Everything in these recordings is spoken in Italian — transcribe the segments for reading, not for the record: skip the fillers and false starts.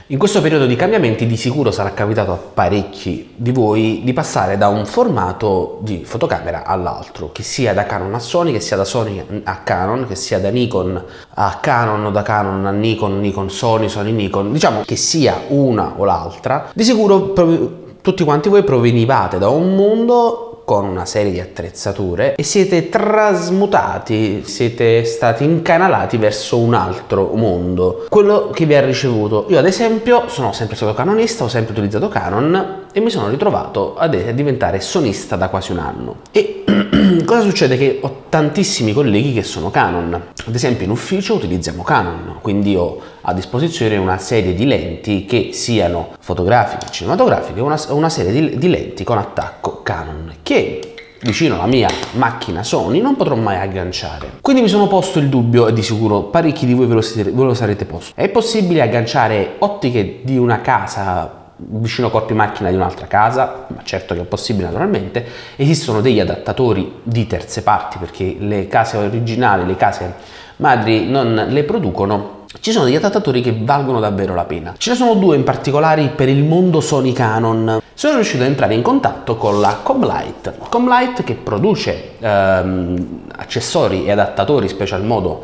In questo periodo di cambiamenti di sicuro sarà capitato a parecchi di voi di passare da un formato di fotocamera all'altro, che sia da Canon a Sony, che sia da Sony a Canon, che sia da Nikon a Canon o da Canon a Nikon, Nikon Sony, Sony Nikon, diciamo che sia una o l'altra. Di sicuro tutti quanti voi provenivate da un mondo con una serie di attrezzature e siete trasmutati, siete stati incanalati verso un altro mondo, quello che vi ha ricevuto. Io ad esempio sono sempre stato canonista, ho sempre utilizzato Canon e mi sono ritrovato a diventare sonista da quasi un anno. E cosa succede? Che ho tantissimi colleghi che sono Canon, ad esempio in ufficio utilizziamo Canon, quindi ho a disposizione una serie di lenti che siano fotografiche, cinematografiche, una serie di lenti con attacco Canon che vicino alla mia macchina Sony non potrò mai agganciare. Quindi mi sono posto il dubbio, e di sicuro parecchi di voi ve lo sarete posto: è possibile agganciare ottiche di una casa vicino corpi macchina di un'altra casa? Ma certo che è possibile, naturalmente. Esistono degli adattatori di terze parti perché le case originali, le case madri non le producono. Ci sono degli adattatori che valgono davvero la pena. Ce ne sono due in particolare per il mondo Sony Canon. Sono riuscito ad entrare in contatto con la Comlite che produce accessori e adattatori special modo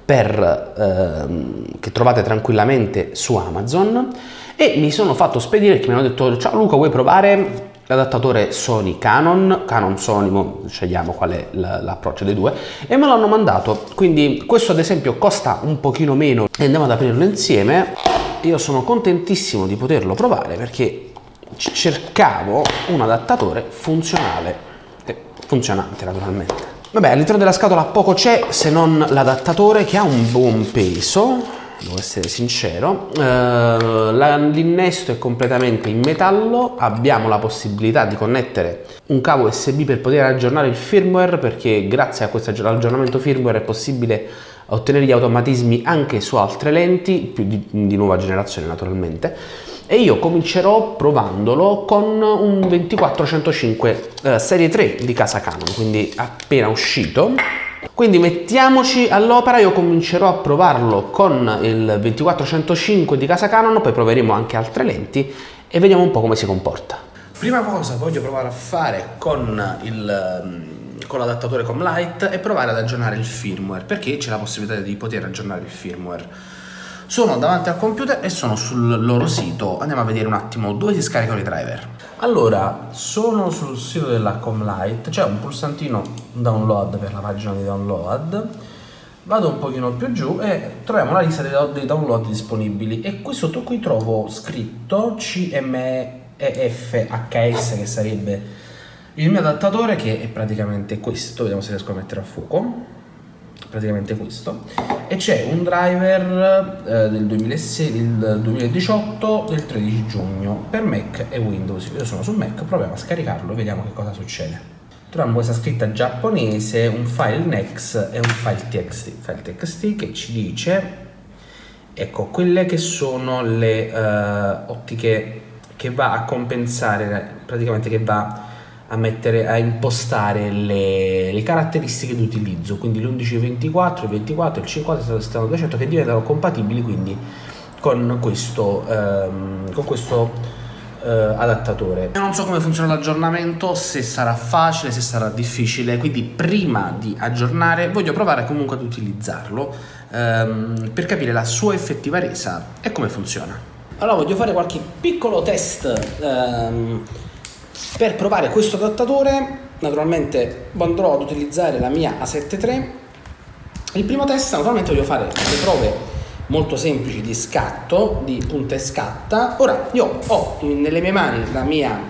che trovate tranquillamente su Amazon, e mi sono fatto spedire, che mi hanno detto: ciao Luca, vuoi provare l'adattatore Sony Canon, Sony, scegliamo qual è l'approccio dei due, e me l'hanno mandato. Quindi questo ad esempio costa un pochino meno e andiamo ad aprirlo insieme. Io sono contentissimo di poterlo provare perché cercavo un adattatore funzionale e funzionante, naturalmente. Vabbè, all'interno della scatola poco c'è se non l'adattatore, che ha un buon peso, devo essere sincero. L'innesto è completamente in metallo. Abbiamo la possibilità di connettere un cavo USB per poter aggiornare il firmware, perché grazie a questo aggiornamento firmware è possibile ottenere gli automatismi anche su altre lenti più di nuova generazione, naturalmente. E io comincerò provandolo con un 24-105 serie 3 di casa Canon, quindi appena uscito. Quindi mettiamoci all'opera. Io comincerò a provarlo con il 24-105 di casa Canon, poi proveremo anche altre lenti e vediamo un po' come si comporta. Prima cosa voglio provare a fare con l'adattatore Comlite è provare ad aggiornare il firmware, perché c'è la possibilità di poter aggiornare il firmware. Sono davanti al computer e sono sul loro sito. Andiamo a vedere un attimo dove si scaricano i driver. Allora, sono sul sito della Comlite, c'è un pulsantino download per la pagina di download. Vado un pochino più giù e troviamo la lista dei download disponibili, e qui sotto qui trovo scritto CMEF-HS, che sarebbe il mio adattatore, che è praticamente questo. Vediamo se riesco a mettere a fuoco. Praticamente questo, e c'è un driver del 2018 del 13 giugno per Mac e Windows. Io sono su Mac, proviamo a scaricarlo e vediamo che cosa succede. Troviamo questa scritta giapponese, un file NEX e un file TXT che ci dice, ecco, quelle che sono le ottiche che va a compensare, praticamente che va a impostare le caratteristiche di utilizzo, quindi l'11-24, il 24, il 50 e il 70-200, che diventano compatibili quindi con questo adattatore. Io non so come funziona l'aggiornamento, se sarà facile, se sarà difficile, quindi prima di aggiornare voglio provare comunque ad utilizzarlo per capire la sua effettiva resa e come funziona. Allora voglio fare qualche piccolo test per provare questo adattatore. Naturalmente andrò ad utilizzare la mia A7 III. Il primo test, naturalmente, voglio fare delle prove molto semplici di scatto, di punta e scatta. Ora io ho nelle mie mani la mia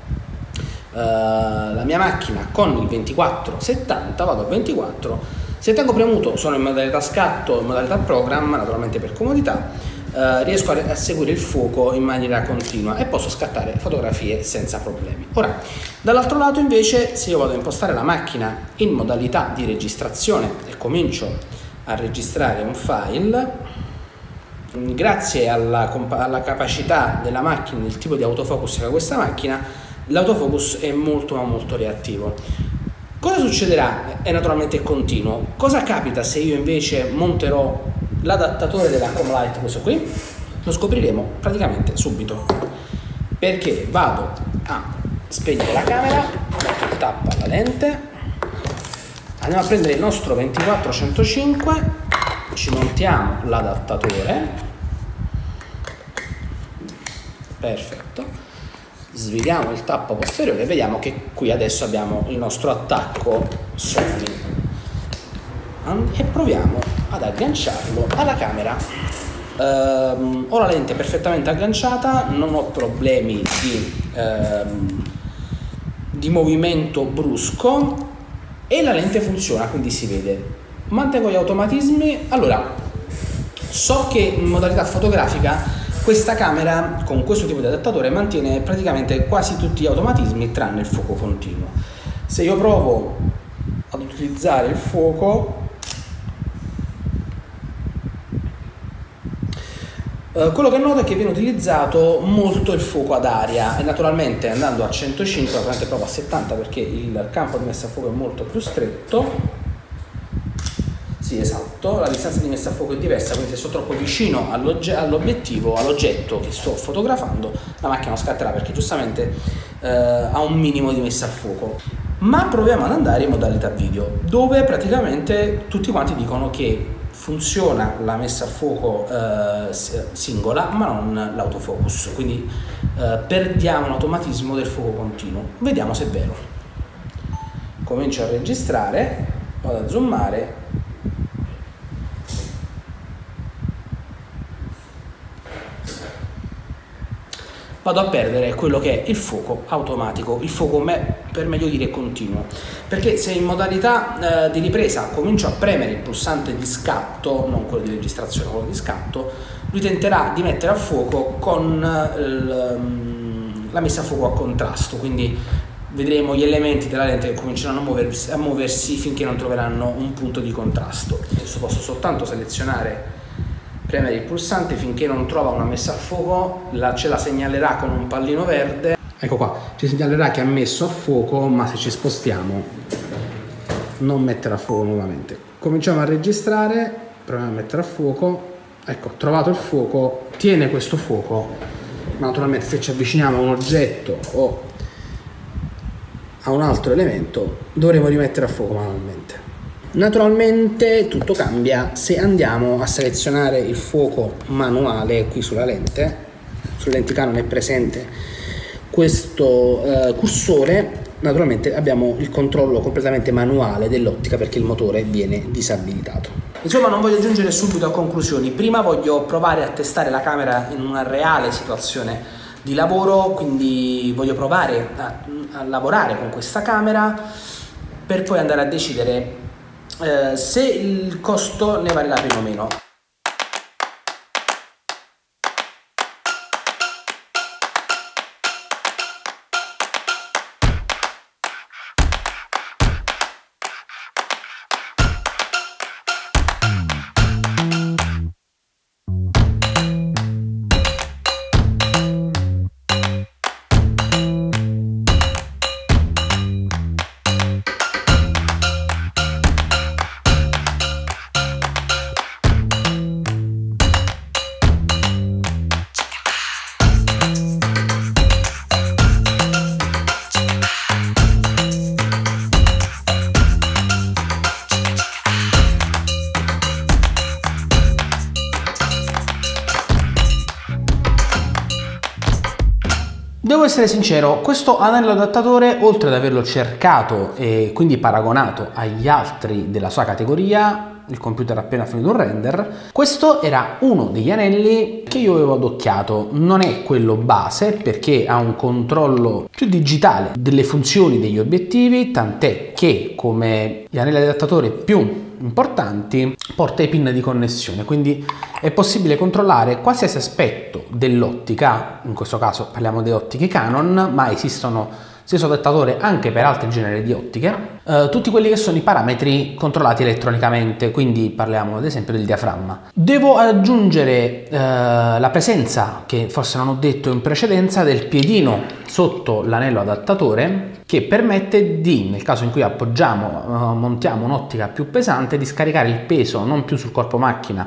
macchina con il 2470, vado a 24. Se tengo premuto sono in modalità scatto, in modalità program, naturalmente per comodità. Riesco a seguire il fuoco in maniera continua e posso scattare fotografie senza problemi. Ora, dall'altro lato invece, se io vado a impostare la macchina in modalità di registrazione e comincio a registrare un file, grazie alla capacità della macchina, del tipo di autofocus che ha questa macchina, l'autofocus è molto reattivo. Cosa succederà? È naturalmente continuo. Cosa capita se io invece monterò l'adattatore della Comlite, questo qui, Lo scopriremo praticamente subito, perché vado a spegnere la camera, metto il tappo alla lente, andiamo a prendere il nostro 24-105, ci montiamo l'adattatore, perfetto, sviriamo il tappo posteriore e vediamo che qui adesso abbiamo il nostro attacco Sony e proviamo ad agganciarlo alla camera. Ho la lente perfettamente agganciata, non ho problemi di movimento brusco e la lente funziona, quindi si vede. Mantengo gli automatismi. Allora, so che in modalità fotografica questa camera con questo tipo di adattatore mantiene praticamente quasi tutti gli automatismi tranne il fuoco continuo. Se io provo ad utilizzare il fuoco, quello che noto è che viene utilizzato molto il fuoco ad aria e naturalmente andando a 105, naturalmente provo a 70 perché il campo di messa a fuoco è molto più stretto. Sì, esatto, la distanza di messa a fuoco è diversa, quindi se sto troppo vicino all'obiettivo, all'oggetto che sto fotografando, la macchina non scatterà perché giustamente ha un minimo di messa a fuoco. Ma proviamo ad andare in modalità video, dove praticamente tutti quanti dicono che funziona la messa a fuoco singola ma non l'autofocus, quindi perdiamo l'automatismo del fuoco continuo. Vediamo se è vero. Comincio a registrare, vado a zoomare, vado a perdere quello che è il fuoco automatico, il fuoco per meglio dire continuo, perché se in modalità di ripresa comincio a premere il pulsante di scatto, non quello di registrazione, quello di scatto, lui tenterà di mettere a fuoco con la messa a fuoco a contrasto, quindi vedremo gli elementi della lente che cominceranno a muoversi finché non troveranno un punto di contrasto. Adesso posso soltanto selezionare, premere il pulsante finché non trova una messa a fuoco, ce la segnalerà con un pallino verde. Ecco qua, ci segnalerà che ha messo a fuoco, ma se ci spostiamo non metterà a fuoco nuovamente. Cominciamo a registrare, proviamo a mettere a fuoco, ecco, trovato il fuoco, tiene questo fuoco, ma naturalmente se ci avviciniamo a un oggetto o a un altro elemento dovremo rimettere a fuoco manualmente. Naturalmente tutto cambia se andiamo a selezionare il fuoco manuale. Qui sulla lente Canon è presente questo cursore, naturalmente abbiamo il controllo completamente manuale dell'ottica perché il motore viene disabilitato. Insomma, non voglio giungere subito a conclusioni, prima voglio provare a testare la camera in una reale situazione di lavoro, quindi voglio provare a lavorare con questa camera per poi andare a decidere se il costo ne vale la pena o meno. Devo essere sincero, questo anello adattatore, oltre ad averlo cercato e quindi paragonato agli altri della sua categoria, il computer ha appena finito un render, questo era uno degli anelli che io avevo adocchiato. Non è quello base perché ha un controllo più digitale delle funzioni degli obiettivi, tant'è che come gli anelli adattatore più importanti porta i pin di connessione, quindi è possibile controllare qualsiasi aspetto dell'ottica. In questo caso parliamo di ottiche Canon, ma esistono stesso adattatore anche per altri generi di ottiche, tutti quelli che sono i parametri controllati elettronicamente, quindi parliamo ad esempio del diaframma. Devo aggiungere la presenza, che forse non ho detto in precedenza, del piedino sotto l'anello adattatore, che permette di, nel caso in cui appoggiamo, montiamo un'ottica più pesante, di scaricare il peso non più sul corpo macchina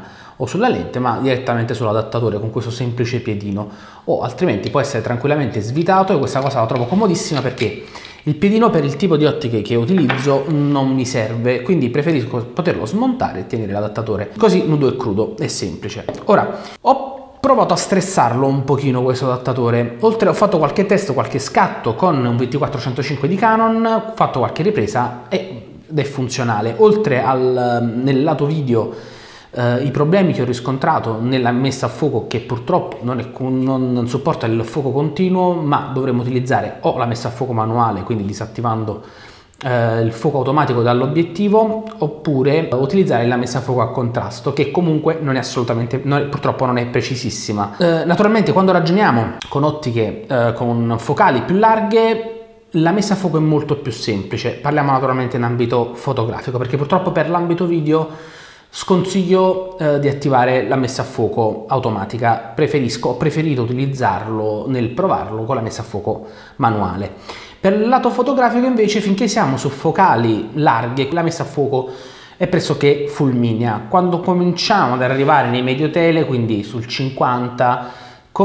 o sulla lente, ma direttamente sull'adattatore con questo semplice piedino, o altrimenti può essere tranquillamente svitato, e questa cosa la trovo comodissima perché il piedino per il tipo di ottiche che utilizzo non mi serve, quindi preferisco poterlo smontare e tenere l'adattatore così nudo e crudo, è semplice. Ora, ho provato a stressarlo un pochino questo adattatore, oltre ho fatto qualche test, qualche scatto con un 24-105 di Canon, ho fatto qualche ripresa ed è funzionale. Oltre nel lato video i problemi che ho riscontrato nella messa a fuoco, che purtroppo non supporta il fuoco continuo, ma dovremmo utilizzare o la messa a fuoco manuale, quindi disattivando il fuoco automatico dall'obiettivo, oppure utilizzare la messa a fuoco a contrasto, che comunque non è assolutamente, purtroppo non è precisissima. Naturalmente quando ragioniamo con ottiche con focali più larghe, la messa a fuoco è molto più semplice. Parliamo naturalmente in ambito fotografico, perché purtroppo per l'ambito video sconsiglio di attivare la messa a fuoco automatica, ho preferito utilizzarlo nel provarlo con la messa a fuoco manuale. Per il lato fotografico invece, finché siamo su focali larghe, la messa a fuoco è pressoché fulminea. Quando cominciamo ad arrivare nei medio tele, quindi sul 50,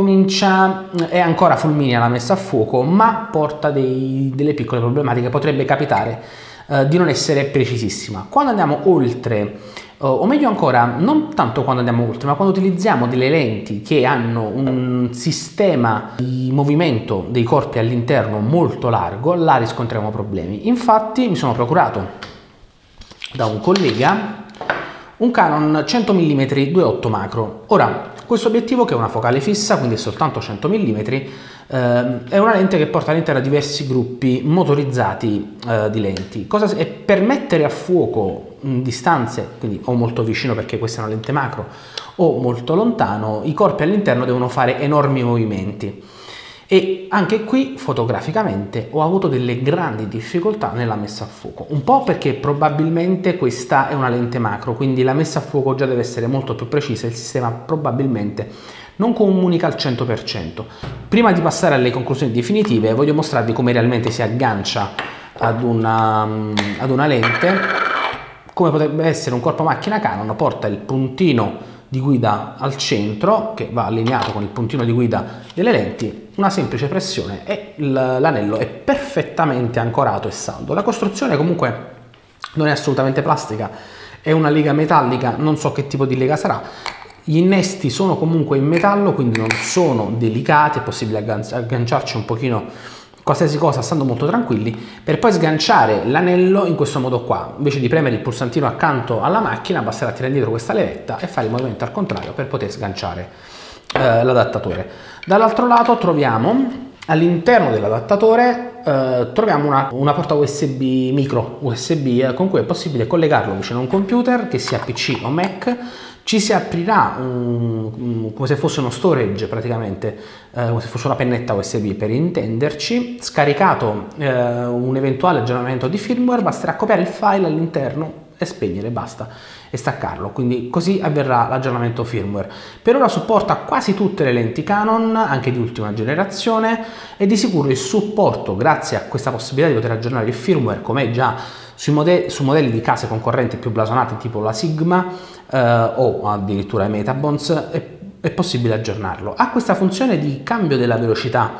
è ancora fulminea la messa a fuoco, ma porta delle piccole problematiche. Potrebbe capitare di non essere precisissima. Quando andiamo oltre, o meglio ancora, non tanto quando andiamo oltre, ma quando utilizziamo delle lenti che hanno un sistema di movimento dei corpi all'interno molto largo, là riscontriamo problemi. Infatti mi sono procurato da un collega un Canon 100 mm 2.8 macro. Ora, questo obiettivo, che è una focale fissa, quindi è soltanto 100 mm, è una lente che porta all'interno diversi gruppi motorizzati di lenti. E per mettere a fuoco in distanze, quindi o molto vicino perché questa è una lente macro, o molto lontano, i corpi all'interno devono fare enormi movimenti. E anche qui fotograficamente ho avuto delle grandi difficoltà nella messa a fuoco, un po' perché probabilmente questa è una lente macro, quindi la messa a fuoco già deve essere molto più precisa, il sistema probabilmente non comunica al 100%. Prima di passare alle conclusioni definitive voglio mostrarvi come realmente si aggancia ad una lente, come potrebbe essere un corpo macchina Canon. Porta il puntino di guida al centro, che va allineato con il puntino di guida delle lenti, una semplice pressione e l'anello è perfettamente ancorato e saldo. La costruzione comunque non è assolutamente plastica, è una lega metallica, non so che tipo di lega sarà. Gli innesti sono comunque in metallo, quindi non sono delicati, è possibile agganciarci un pochino qualsiasi cosa stando molto tranquilli, per poi sganciare l'anello in questo modo qua. Invece di premere il pulsantino accanto alla macchina, basterà tirare indietro questa levetta e fare il movimento al contrario per poter sganciare l'adattatore. Dall'altro lato troviamo, all'interno dell'adattatore, una porta USB, micro USB, con cui è possibile collegarlo vicino a un computer, che sia PC o Mac. Ci si aprirà come se fosse uno storage, praticamente, come se fosse una pennetta USB per intenderci. Scaricato un eventuale aggiornamento di firmware, basterà copiare il file all'interno e spegnere, basta, e staccarlo. Quindi così avverrà l'aggiornamento firmware. Per ora supporta quasi tutte le lenti Canon, anche di ultima generazione, e di sicuro il supporto, grazie a questa possibilità di poter aggiornare il firmware, come è già su modelli di case concorrenti più blasonati tipo la Sigma o addirittura i Metabons, è possibile aggiornarlo. Ha questa funzione di cambio della velocità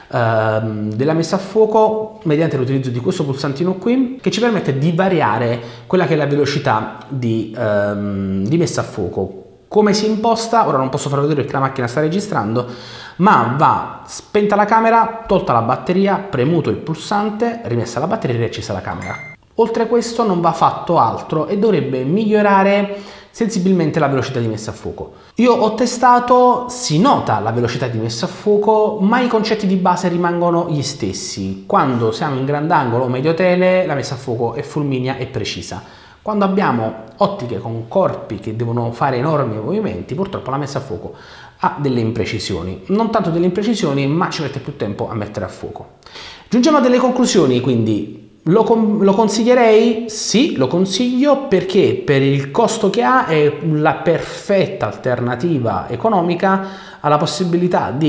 della messa a fuoco mediante l'utilizzo di questo pulsantino qui, che ci permette di variare quella che è la velocità di messa a fuoco. Come si imposta? Ora non posso farlo vedere perché la macchina sta registrando, ma va spenta la camera, tolta la batteria, premuto il pulsante, rimessa la batteria e riaccesa la camera. Oltre a questo non va fatto altro e dovrebbe migliorare sensibilmente la velocità di messa a fuoco. Io ho testato, si nota la velocità di messa a fuoco, ma i concetti di base rimangono gli stessi. Quando siamo in grandangolo o medio tele, la messa a fuoco è fulminea e precisa. Quando abbiamo ottiche con corpi che devono fare enormi movimenti, purtroppo la messa a fuoco ha delle imprecisioni. Non tanto delle imprecisioni, ma ci mette più tempo a mettere a fuoco. Giungiamo a delle conclusioni, quindi. Lo consiglierei? Sì, lo consiglio perché per il costo che ha è la perfetta alternativa economica alla possibilità di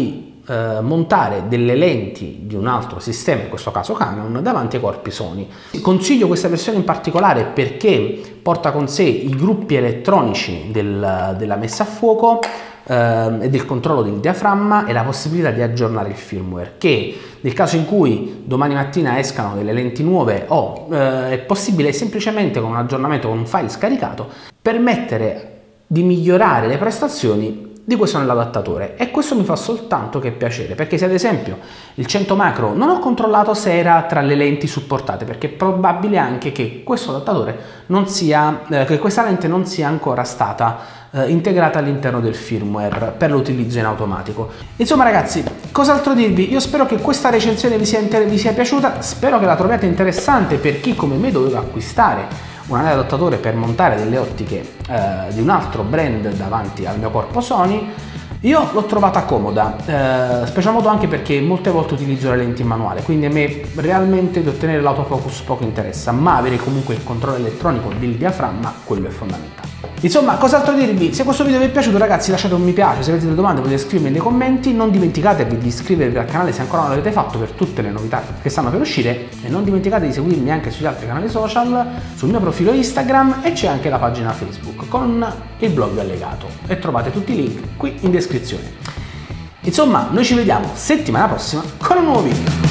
montare delle lenti di un altro sistema, in questo caso Canon, davanti ai corpi Sony. Consiglio questa versione in particolare perché porta con sé i gruppi elettronici della messa a fuoco e del controllo del diaframma e la possibilità di aggiornare il firmware, che nel caso in cui domani mattina escano delle lenti nuove è possibile semplicemente con un aggiornamento, con un file scaricato, permettere di migliorare le prestazioni di questo nell'adattatore, e questo mi fa soltanto che piacere, perché se ad esempio il 100 macro non ho controllato se era tra le lenti supportate, perché è probabile anche che questo adattatore non sia, che questa lente non sia ancora stata integrata all'interno del firmware per l'utilizzo in automatico. Insomma ragazzi, cos'altro dirvi? Io spero che questa recensione vi sia piaciuta, spero che la troviate interessante per chi come me doveva acquistare un anello adattatore per montare delle ottiche di un altro brand davanti al mio corpo Sony. Io l'ho trovata comoda, special modo anche perché molte volte utilizzo le lenti in manuale, quindi a me realmente di ottenere l'autofocus poco interessa, ma avere comunque il controllo elettronico del diaframma, quello è fondamentale. Insomma, cos'altro dirvi? Se questo video vi è piaciuto ragazzi, lasciate un mi piace, se avete delle domande potete scrivermi nei commenti, non dimenticatevi di iscrivervi al canale se ancora non l'avete fatto per tutte le novità che stanno per uscire, e non dimenticate di seguirmi anche sugli altri canali social, sul mio profilo Instagram, e c'è anche la pagina Facebook con il blog allegato, e trovate tutti i link qui in descrizione. Insomma, noi ci vediamo settimana prossima con un nuovo video.